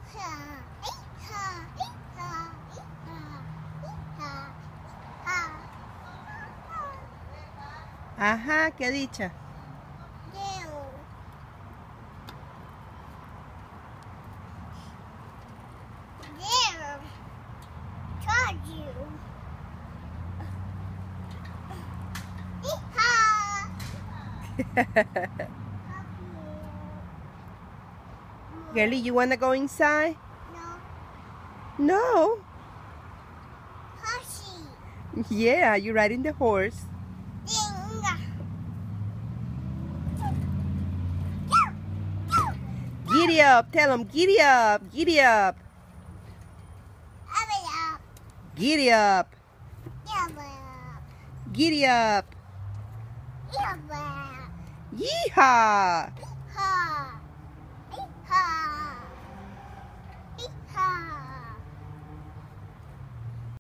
Ajá, ¿qué ha dicho? Girlie, you wanna go inside? No. No? Horsey. Yeah, you're riding the horse. Giddy up, tell him, giddy up, giddy up. Giddy up. Giddy up. Yeehaw!